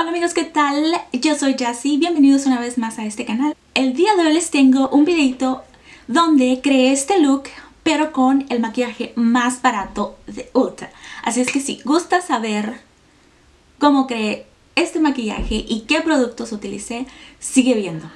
Hola amigos, ¿qué tal? Yo soy Jassy, bienvenidos una vez más a este canal. El día de hoy les tengo un videito donde creé este look pero con el maquillaje más barato de Ulta. Así es que si gustas saber cómo creé este maquillaje y qué productos utilicé, sigue viendo.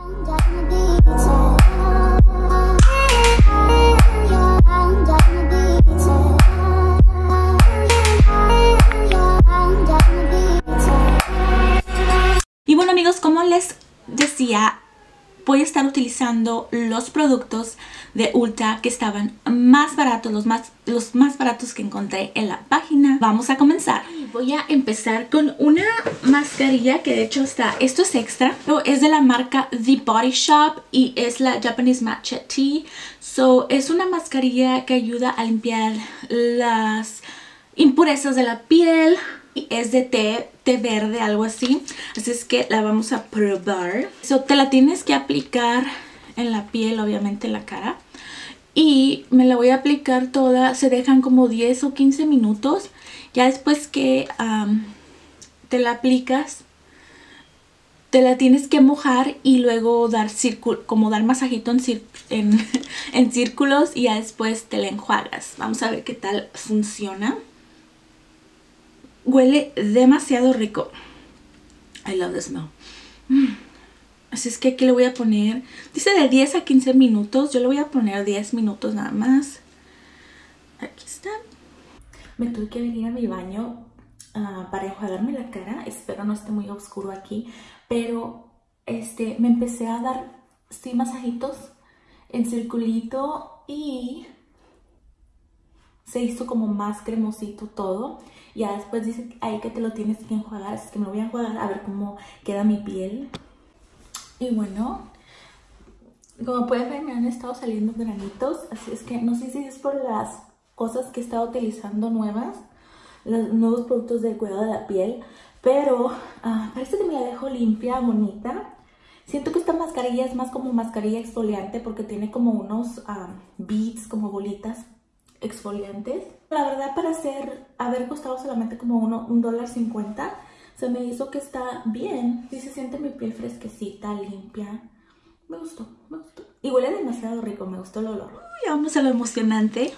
Y bueno amigos, como les decía, voy a estar utilizando los productos de Ulta que estaban más baratos, los más baratos que encontré en la página. Vamos a comenzar. Voy a empezar con una mascarilla que de hecho esto es extra. Es de la marca The Body Shop y es la Japanese Matcha Tea. Es una mascarilla que ayuda a limpiar las impurezas de la piel. Es de té verde, algo así. Así es que la vamos a probar. Te la tienes que aplicar en la piel, obviamente en la cara. Y me la voy a aplicar toda. Se dejan como 10 o 15 minutos. Ya después que te la aplicas, te la tienes que mojar y luego dar masajito en círculos y ya después te la enjuagas. Vamos a ver qué tal funciona. Huele demasiado rico. I love the smell. Así es que aquí le voy a poner, dice de 10 a 15 minutos. Yo le voy a poner 10 minutos nada más. Aquí está. Me tuve que venir a mi baño para enjuagarme la cara. Espero no esté muy oscuro aquí. Pero me empecé a dar masajitos en circulito y se hizo como más cremosito todo. Ya después dice ahí que te lo tienes que enjuagar. Así que me lo voy a enjuagar a ver cómo queda mi piel. Y bueno, como pueden ver me han estado saliendo granitos. Así es que no sé si es por las cosas que he estado utilizando nuevas, los nuevos productos del cuidado de la piel. Pero parece que me la dejo limpia, bonita. Siento que esta mascarilla es más como mascarilla exfoliante porque tiene como unos beads, como bolitas exfoliantes. La verdad, para haber costado solamente como $1.50, se me hizo que está bien. Sí se siente mi piel fresquecita, limpia. Me gustó, me gustó. Y huele demasiado rico, me gustó el olor. Uy, vamos a lo emocionante.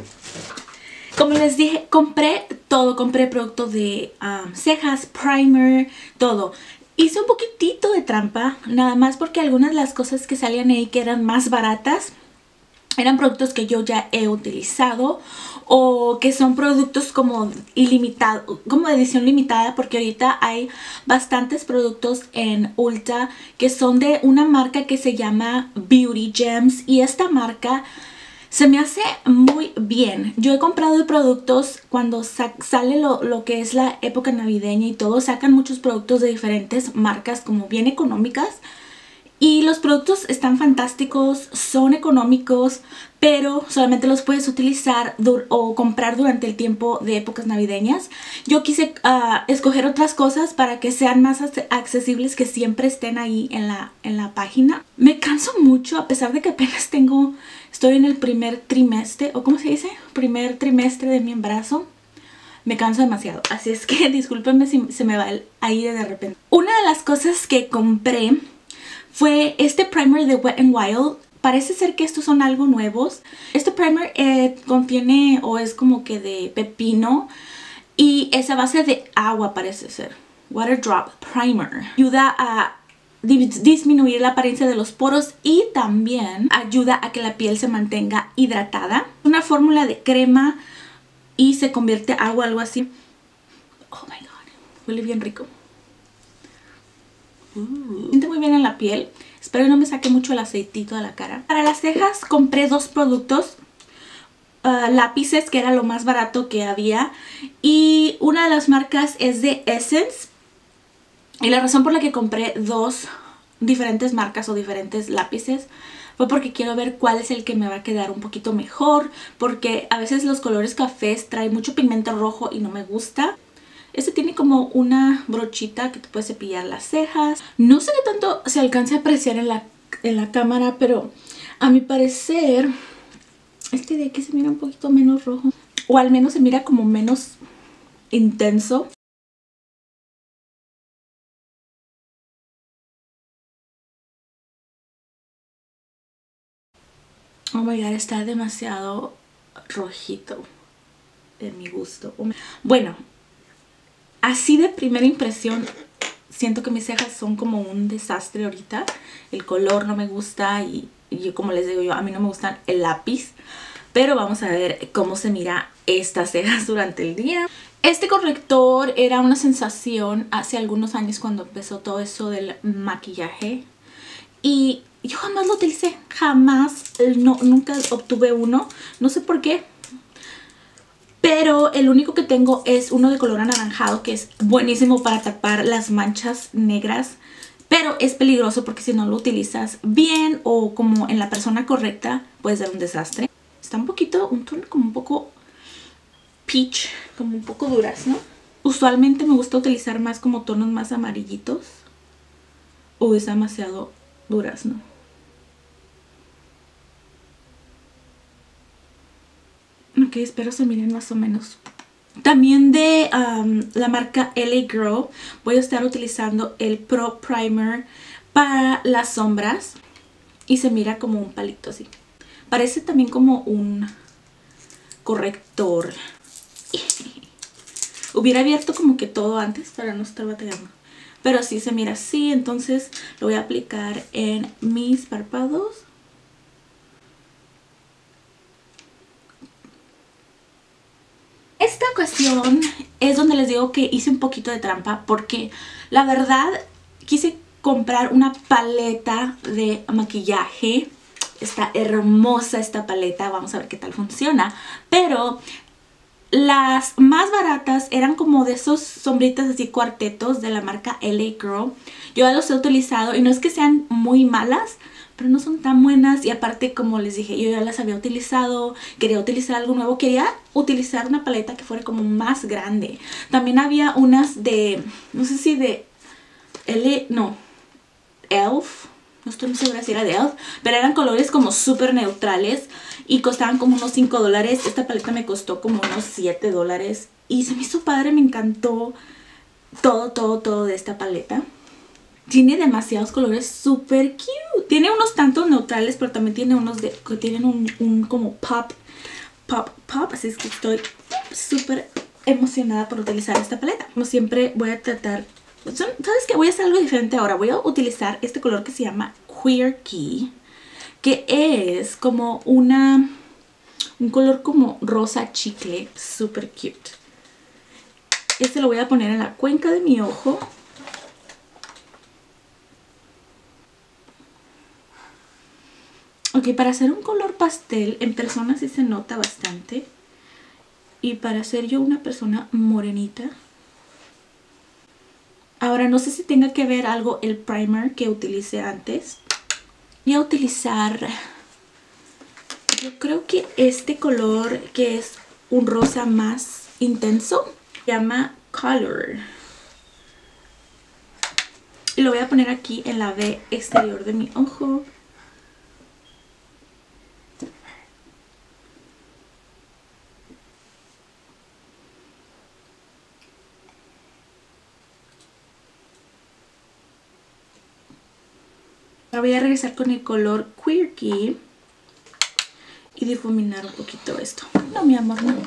Como les dije, compré todo. Compré productos de cejas, primer, todo. Hice un poquitito de trampa, nada más porque algunas de las cosas que salían ahí que eran más baratas eran productos que yo ya he utilizado o que son productos como ilimitados, como de edición limitada, porque ahorita hay bastantes productos en Ulta que son de una marca que se llama Beauty Gems y esta marca se me hace muy bien. Yo he comprado productos cuando sale lo que es la época navideña y todo, sacan muchos productos de diferentes marcas como bien económicas. Y los productos están fantásticos, son económicos, pero solamente los puedes utilizar o comprar durante el tiempo de épocas navideñas. Yo quise escoger otras cosas para que sean más accesibles, que siempre estén ahí en la página. Me canso mucho, a pesar de que apenas estoy en el primer trimestre, o ¿cómo se dice? Primer trimestre de mi embarazo. Me canso demasiado, así es que discúlpenme si se me va el aire de repente. Una de las cosas que compré fue este primer de Wet n Wild. Parece ser que estos son algo nuevos. Este primer contiene o es como que de pepino y es a base de agua, parece ser. Water Drop Primer. Ayuda a disminuir la apariencia de los poros y también ayuda a que la piel se mantenga hidratada. Una fórmula de crema y se convierte en agua, algo así. Oh my god, huele bien rico. Siente muy bien en la piel. Espero que no me saque mucho el aceitito de la cara. Para las cejas compré dos productos. Lápices, que era lo más barato que había. Y una de las marcas es de Essence. Y la razón por la que compré dos diferentes marcas o diferentes lápices fue porque quiero ver cuál es el que me va a quedar un poquito mejor. Porque a veces los colores cafés traen mucho pigmento rojo y no me gusta. Este tiene como una brochita que te puede cepillar las cejas. No sé qué tanto se alcance a apreciar en la cámara, pero a mi parecer este de aquí se mira un poquito menos rojo. O al menos se mira como menos intenso. Oh my god, está demasiado rojito de mi gusto. Bueno, así de primera impresión siento que mis cejas son como un desastre ahorita. El color no me gusta y yo, como les digo yo, a mí no me gustan el lápiz. Pero vamos a ver cómo se mira estas cejas durante el día. Este corrector era una sensación hace algunos años cuando empezó todo eso del maquillaje. Y yo jamás lo utilicé, jamás, nunca obtuve uno. No sé por qué. Pero el único que tengo es uno de color anaranjado, que es buenísimo para tapar las manchas negras. Pero es peligroso porque si no lo utilizas bien o como en la persona correcta, puede ser un desastre. Está un tono como un poco peach, como un poco durazno. Usualmente me gusta utilizar más como tonos más amarillitos. O es demasiado durazno. Ok, espero se miren más o menos. También de la marca LA Girl voy a estar utilizando el Pro Primer para las sombras. Y se mira como un palito así. Parece también como un corrector. Hubiera abierto como que todo antes para no estar batallando. Pero sí se mira así, entonces lo voy a aplicar en mis párpados. Esta ocasión es donde les digo que hice un poquito de trampa porque la verdad quise comprar una paleta de maquillaje. Está hermosa esta paleta, vamos a ver qué tal funciona. Pero las más baratas eran como de esos sombritas así cuartetos de la marca LA Girl. Yo ya los he utilizado y no es que sean muy malas, pero no son tan buenas. Y aparte, como les dije, yo ya las había utilizado, quería utilizar algo nuevo. Quería utilizar una paleta que fuera como más grande. También había unas de, no sé si de Elf. No estoy muy segura si era de Elf, pero eran colores como súper neutrales y costaban como unos $5. Esta paleta me costó como unos $7 y se me hizo padre, me encantó todo de esta paleta. Tiene demasiados colores súper cute. Tiene unos tantos neutrales, pero también tiene unos que tienen un como pop. Así es que estoy súper emocionada por utilizar esta paleta. Como siempre voy a tratar... ¿Sabes qué? Voy a hacer algo diferente ahora. Voy a utilizar este color que se llama Quirky, que es como un color como rosa chicle, súper cute. Este lo voy a poner en la cuenca de mi ojo. Ok, para hacer un color pastel en persona sí se nota bastante. Y para ser yo una persona morenita. Ahora no sé si tenga que ver algo el primer que utilicé antes. Voy a utilizar, yo creo que este color que es un rosa más intenso, se llama Color. Y lo voy a poner aquí en la V exterior de mi ojo. Ahora voy a regresar con el color Quirky y difuminar un poquito esto. No, mi amor, no.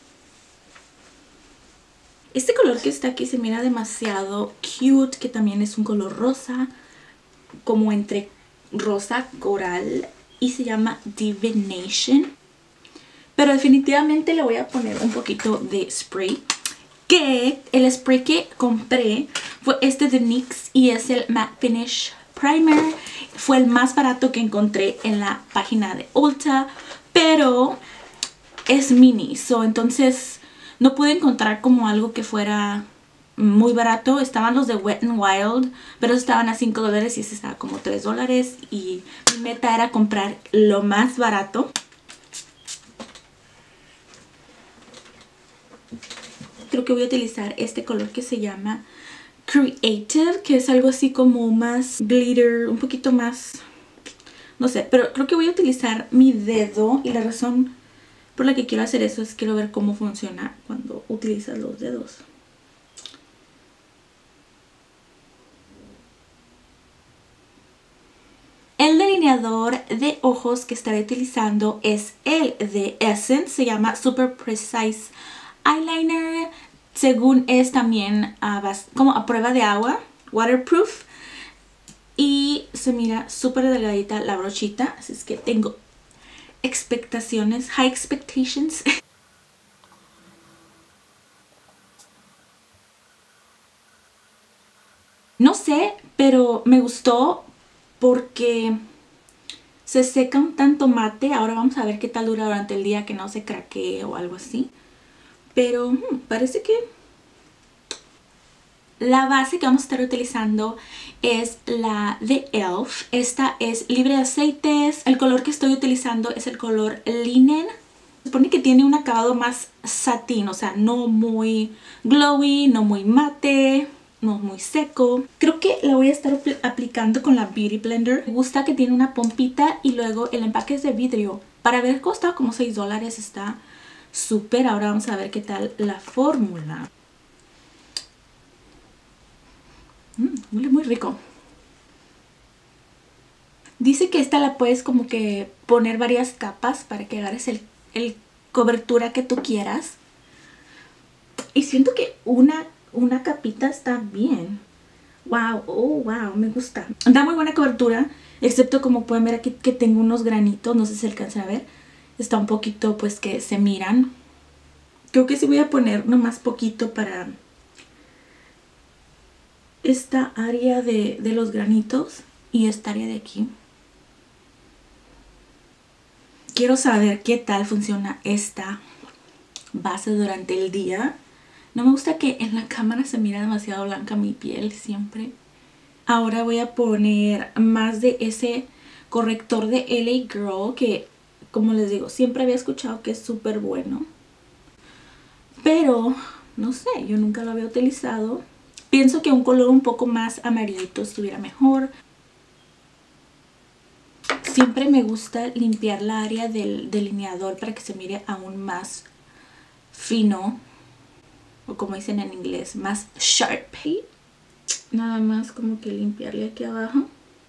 Este color que está aquí se mira demasiado cute, que también es un color rosa, como entre rosa coral, y se llama Divination. Pero definitivamente le voy a poner un poquito de spray. Que el spray que compré fue este de NYX y es el Matte Finish Primer. Fue el más barato que encontré en la página de Ulta, pero es mini, entonces no pude encontrar como algo que fuera muy barato. Estaban los de Wet n Wild, pero estaban a $5 y ese estaba como $3. Y mi meta era comprar lo más barato. Creo que voy a utilizar este color que se llama Creative, que es algo así como más glitter, un poquito más, no sé, pero creo que voy a utilizar mi dedo. Y la razón por la que quiero hacer eso es quiero ver cómo funciona cuando utilizas los dedos. El delineador de ojos que estaré utilizando es el de Essence. Se llama Super Precise Eyeliner. Según es también como a prueba de agua, waterproof. Y se mira súper delgadita la brochita. Así es que tengo expectaciones, high expectations. No sé, pero me gustó porque se seca un tanto mate. Ahora vamos a ver qué tal dura durante el día, que no se craquee o algo así. Pero parece que la base que vamos a estar utilizando es la de e.l.f. Esta es libre de aceites. El color que estoy utilizando es el color Linen. Se supone que tiene un acabado más satín, o sea, no muy glowy, no muy mate, no muy seco. Creo que la voy a estar aplicando con la Beauty Blender. Me gusta que tiene una pompita y luego el empaque es de vidrio. Para haber costado como $6, está súper. Ahora vamos a ver qué tal la fórmula. Huele muy rico. Dice que esta la puedes como que poner varias capas para que agarres el cobertura que tú quieras. Y siento que una capita está bien. Wow, oh wow, me gusta. Da muy buena cobertura, excepto como pueden ver aquí que tengo unos granitos, no sé si se alcanza a ver. Está un poquito pues que se miran. Creo que sí voy a poner nomás poquito para esta área de los granitos y esta área de aquí. Quiero saber qué tal funciona esta base durante el día. No me gusta que en la cámara se mira demasiado blanca mi piel siempre. Ahora voy a poner más de ese corrector de LA Girl que, como les digo, siempre había escuchado que es súper bueno. Pero, no sé, yo nunca lo había utilizado. Pienso que un color un poco más amarillito estuviera mejor. Siempre me gusta limpiar la área del delineador para que se mire aún más fino. O como dicen en inglés, más sharp. Y nada más como que limpiarle aquí abajo.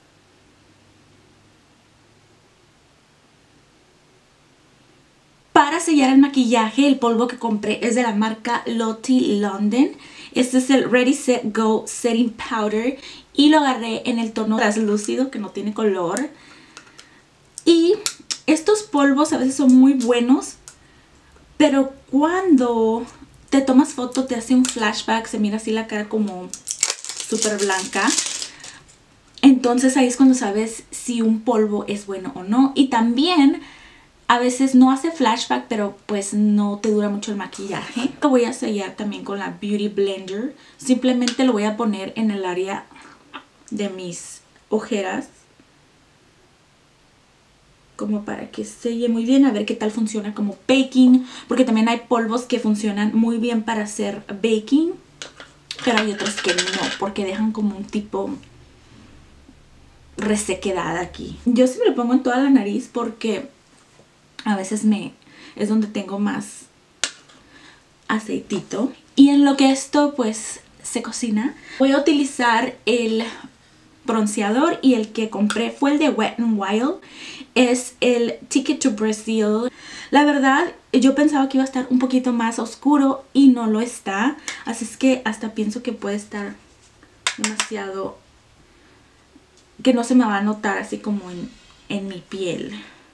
Para sellar el maquillaje, el polvo que compré es de la marca Lottie London. Este es el Ready Set Go Setting Powder y lo agarré en el tono translúcido que no tiene color. Y estos polvos a veces son muy buenos, pero cuando te tomas foto te hace un flashback, se mira así la cara como súper blanca. Entonces ahí es cuando sabes si un polvo es bueno o no. Y también a veces no hace flashback, pero pues no te dura mucho el maquillaje. Lo voy a sellar también con la Beauty Blender. Simplemente lo voy a poner en el área de mis ojeras, como para que selle muy bien, a ver qué tal funciona como baking, porque también hay polvos que funcionan muy bien para hacer baking, pero hay otros que no, porque dejan como un tipo resequedad aquí. Yo sí me lo pongo en toda la nariz porque a veces es donde tengo más aceitito. Y en lo que esto pues se cocina, voy a utilizar el bronceador, y el que compré fue el de Wet n Wild. Es el Ticket to Brazil. La verdad yo pensaba que iba a estar un poquito más oscuro y no lo está. Así es que hasta pienso que puede estar demasiado, que no se me va a notar así como en mi piel.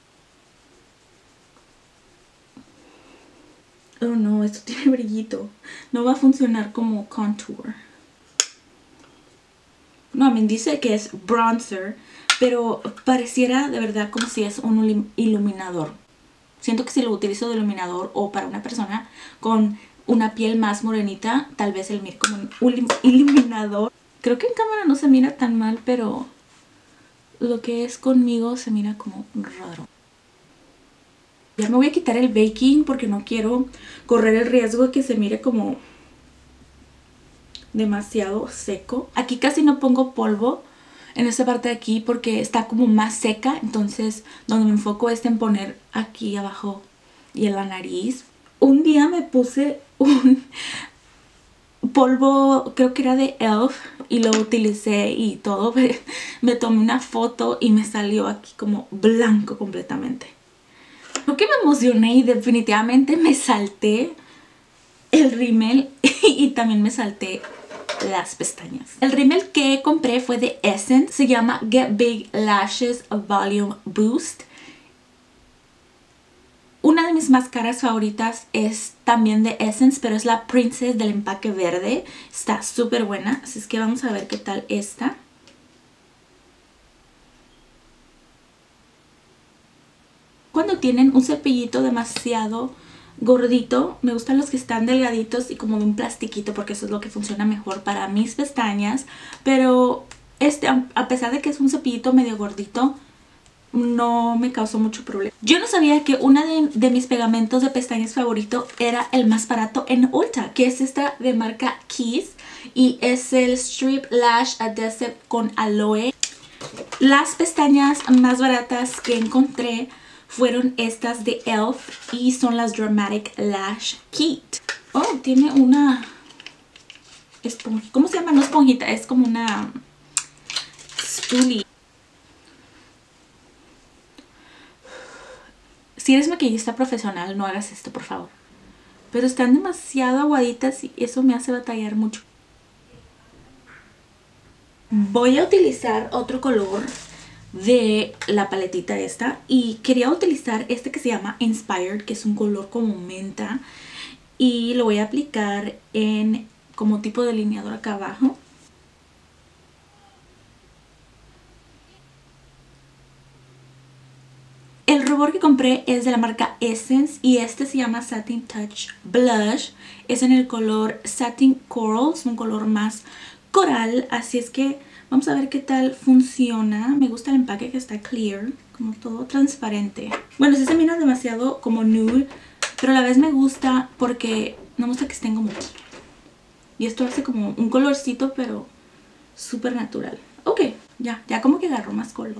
Oh no, esto tiene brillito. No va a funcionar como contour. No, me dice que es bronzer, pero pareciera de verdad como si es un iluminador. Siento que si lo utilizo de iluminador o para una persona con una piel más morenita, tal vez el mire como un iluminador. Creo que en cámara no se mira tan mal, pero lo que es conmigo se mira como raro. Ya me voy a quitar el baking porque no quiero correr el riesgo de que se mire como demasiado seco. Aquí casi no pongo polvo en esta parte de aquí porque está como más seca. Entonces donde me enfoco es en poner aquí abajo y en la nariz. Un día me puse un polvo, creo que era de e.l.f. y lo utilicé y todo. Me tomé una foto y me salió aquí como blanco completamente. Lo que me emocioné y definitivamente me salté el rímel y también me salté las pestañas. El rímel que compré fue de Essence. Se llama Get Big Lashes Volume Boost. Una de mis máscaras favoritas es también de Essence, pero es la Princess del empaque verde. Está súper buena, así es que vamos a ver qué tal está. Cuando tienen un cepillito demasiado gordito, me gustan los que están delgaditos y como de un plastiquito, porque eso es lo que funciona mejor para mis pestañas. Pero a pesar de que es un cepillito medio gordito, no me causó mucho problema. Yo no sabía que una de mis pegamentos de pestañas favorito era el más barato en Ulta, que es esta de marca Keys, y es el Strip Lash Adhesive con aloe. Las pestañas más baratas que encontré fueron estas de e.l.f. y son las Dramatic Lash Kit. Oh, tiene una esponjita. ¿Cómo se llama? No esponjita, es como una spoolie. Si eres maquillista profesional, no hagas esto, por favor. Pero están demasiado aguaditas y eso me hace batallar mucho. Voy a utilizar otro color de la paletita esta. Y quería utilizar este que se llama Inspired, que es un color como menta. Y lo voy a aplicar en como tipo delineador acá abajo. El rubor que compré es de la marca Essence y este se llama Satin Touch Blush. Es en el color Satin Coral, es un color más coral, así es que vamos a ver qué tal funciona. Me gusta el empaque que está clear, como todo transparente. Bueno, sí se mira demasiado como nude, pero a la vez me gusta porque no me gusta que estén como aquí. Y esto hace como un colorcito, pero súper natural. Ok, ya como que agarró más color.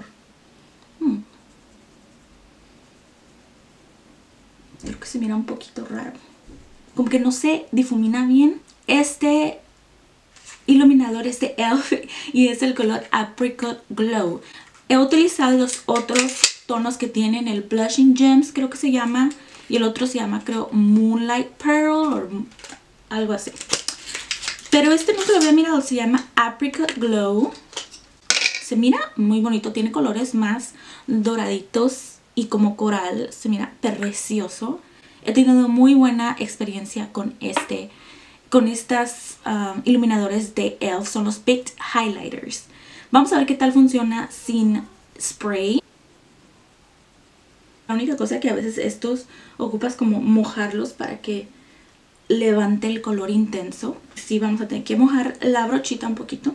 Creo que se mira un poquito raro. Como que no se difumina bien. Este iluminador es de e.l.f. y es el color Apricot Glow. He utilizado los otros tonos que tienen, el Blushing Gems creo que se llama, y el otro se llama creo Moonlight Pearl o algo así. Pero este nunca lo había mirado, se llama Apricot Glow. Se mira muy bonito, tiene colores más doraditos y como coral, se mira precioso. He tenido muy buena experiencia con estas iluminadores de e.l.f. Son los Baked Highlighters. Vamos a ver qué tal funciona sin spray. La única cosa que a veces estos ocupas como mojarlos para que levante el color intenso. Sí, vamos a tener que mojar la brochita un poquito.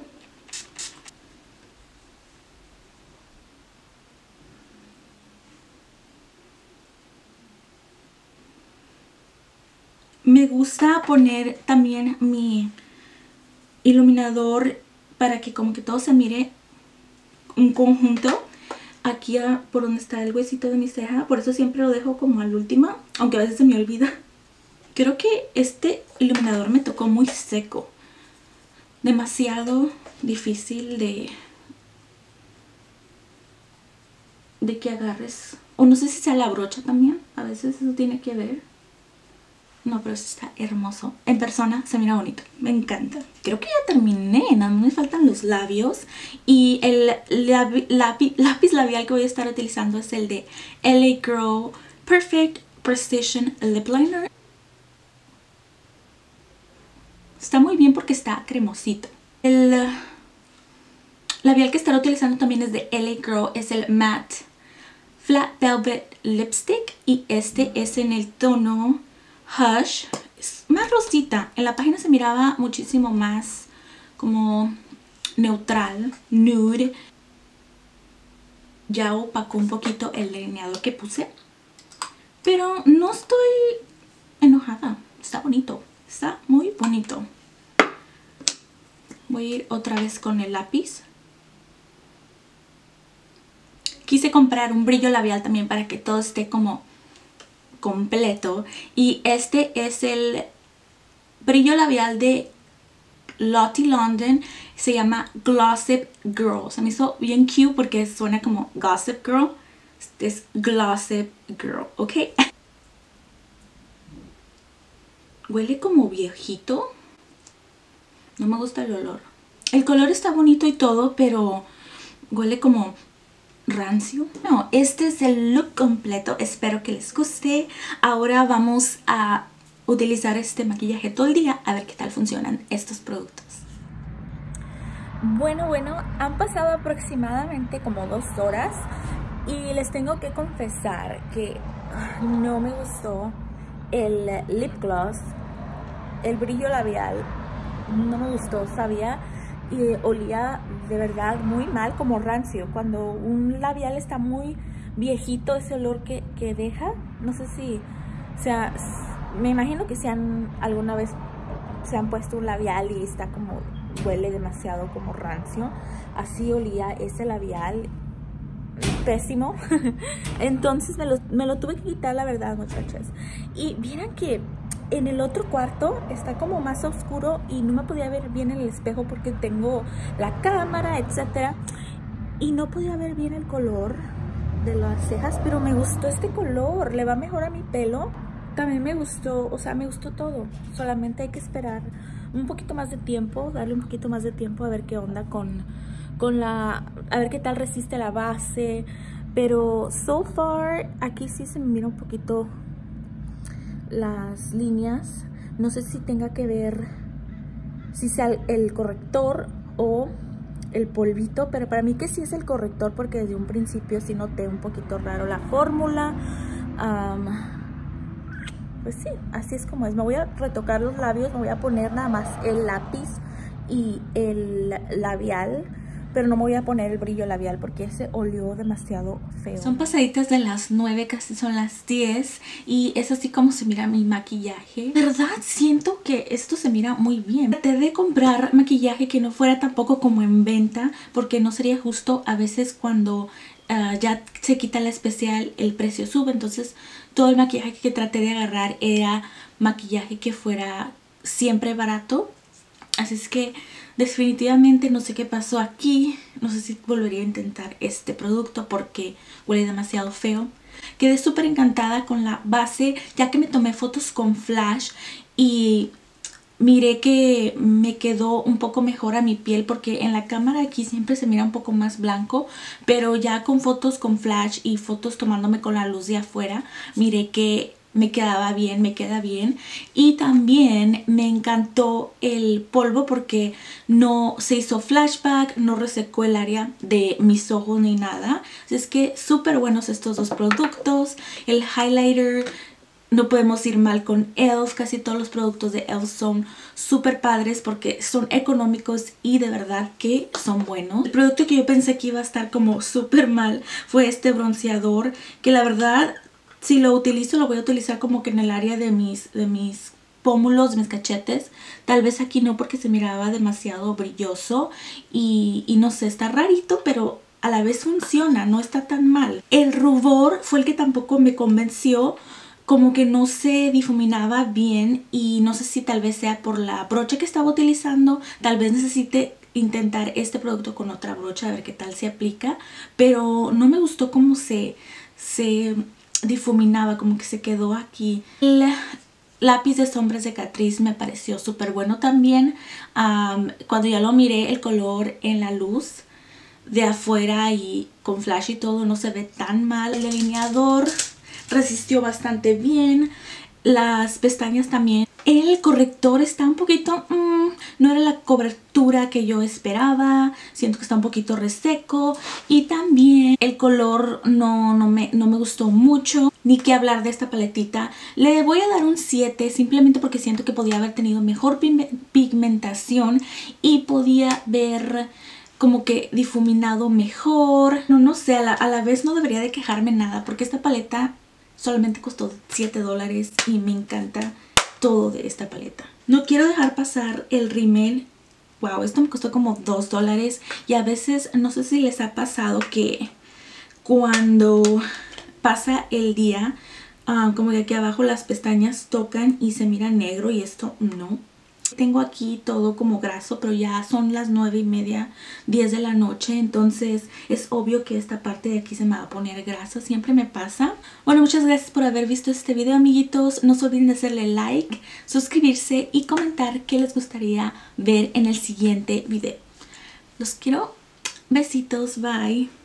Me gusta poner también mi iluminador para que como que todo se mire un conjunto. Aquí por donde está el huesito de mi ceja. Por eso siempre lo dejo como al último, aunque a veces se me olvida. Creo que este iluminador me tocó muy seco. Demasiado difícil de que agarres. O no sé si sea la brocha también. A veces eso tiene que ver. No, pero esto está hermoso. En persona se mira bonito. Me encanta. Creo que ya terminé. Nada más me faltan los labios. Y el lápiz labial que voy a estar utilizando es el de LA Girl Perfect Precision Lip Liner. Está muy bien porque está cremosito. El labial que estaré utilizando también es de LA Girl. Es el Matte Flat Velvet Lipstick. Y este es en el tono Hush. Es más rosita. En la página se miraba muchísimo más como neutral, nude. Ya opacó un poquito el delineador que puse, pero no estoy enojada. Está bonito. Está muy bonito. Voy a ir otra vez con el lápiz. Quise comprar un brillo labial también para que todo esté como completo. Y este es el brillo labial de Lottie London. Se llama Glossip Girl. Se me hizo bien cute porque suena como Gossip Girl. Es Glossip Girl, ¿ok? Huele como viejito. No me gusta el olor. El color está bonito y todo, pero huele como rancio. No, este es el look completo. Espero que les guste. Ahora vamos a utilizar este maquillaje todo el día a ver qué tal funcionan estos productos. Bueno, han pasado aproximadamente como 2 horas y les tengo que confesar que no me gustó el lip gloss, el brillo labial. No me gustó, sabía y olía de verdad muy mal, como rancio. Cuando un labial está muy viejito, ese olor que deja, no sé si, o sea, me imagino que si alguna vez se han puesto un labial y está como, huele demasiado como rancio. Así olía ese labial, pésimo. Entonces me lo tuve que quitar, la verdad, muchachas. Y vieran que en el otro cuarto está como más oscuro y no me podía ver bien en el espejo porque tengo la cámara, etcétera, y no podía ver bien el color de las cejas, pero me gustó este color, le va mejor a mi pelo. También me gustó, o sea, me gustó todo. Solamente hay que esperar un poquito más de tiempo, darle un poquito más de tiempo a ver qué onda con a ver qué tal resiste la base. Pero so far aquí sí se me mira un poquito las líneas. No sé si tenga que ver, si sea el corrector o el polvito, pero para mí que sí es el corrector porque desde un principio sí noté un poquito raro la fórmula. Pues sí, así es como es. Me voy a retocar los labios, me voy a poner nada más el lápiz y el labial, pero no me voy a poner el brillo labial porque ese olió demasiado feo. Son pasaditas de las 9, casi son las 10 y es así como se mira mi maquillaje. De verdad siento que esto se mira muy bien. Traté de comprar maquillaje que no fuera tampoco como en venta porque no sería justo. A veces cuando ya se quita la especial el precio sube, entonces todo el maquillaje que traté de agarrar era maquillaje que fuera siempre barato. Así es que definitivamente no sé qué pasó aquí. No sé si volvería a intentar este producto porque huele demasiado feo. Quedé súper encantada con la base ya que me tomé fotos con flash y miré que me quedó un poco mejor a mi piel porque en la cámara aquí siempre se mira un poco más blanco, pero ya con fotos con flash y fotos tomándome con la luz de afuera, miré que me quedaba bien, me queda bien. Y también me encantó el polvo porque no se hizo flashback, no resecó el área de mis ojos ni nada. Así es que súper buenos estos dos productos. El highlighter, no podemos ir mal con e.l.f. Casi todos los productos de e.l.f. son súper padres porque son económicos y de verdad que son buenos. El producto que yo pensé que iba a estar como súper mal fue este bronceador, que la verdad si lo utilizo lo voy a utilizar como que en el área de mis pómulos, de mis cachetes. Tal vez aquí no porque se miraba demasiado brilloso y no sé, está rarito, pero a la vez funciona, no está tan mal. El rubor fue el que tampoco me convenció, como que no se difuminaba bien y no sé si tal vez sea por la brocha que estaba utilizando. Tal vez necesite intentar este producto con otra brocha a ver qué tal se aplica, pero no me gustó cómo se difuminaba, como que se quedó aquí. El lápiz de sombras de Catrice me pareció súper bueno también. Cuando ya lo miré el color en la luz de afuera y con flash y todo, no se ve tan mal. El delineador resistió bastante bien. Las pestañas también. El corrector está un poquito, no era la cobertura que yo esperaba. Siento que está un poquito reseco. Y también el color no me gustó mucho. Ni que hablar de esta paletita. Le voy a dar un 7 simplemente porque siento que podía haber tenido mejor pigmentación y podía ver como que difuminado mejor. No sé, a la vez no debería de quejarme nada porque esta paleta solamente costó $7 y me encanta todo de esta paleta. No quiero dejar pasar el rímel. Wow, esto me costó como $2 y a veces no sé si les ha pasado que cuando pasa el día, como que aquí abajo las pestañas tocan y se mira negro y esto no. Tengo aquí todo como graso, pero ya son las 9:30, 10 de la noche, entonces es obvio que esta parte de aquí se me va a poner grasa, siempre me pasa. Bueno, muchas gracias por haber visto este video, amiguitos. No se olviden de hacerle like, suscribirse y comentar qué les gustaría ver en el siguiente video. Los quiero. Besitos, bye.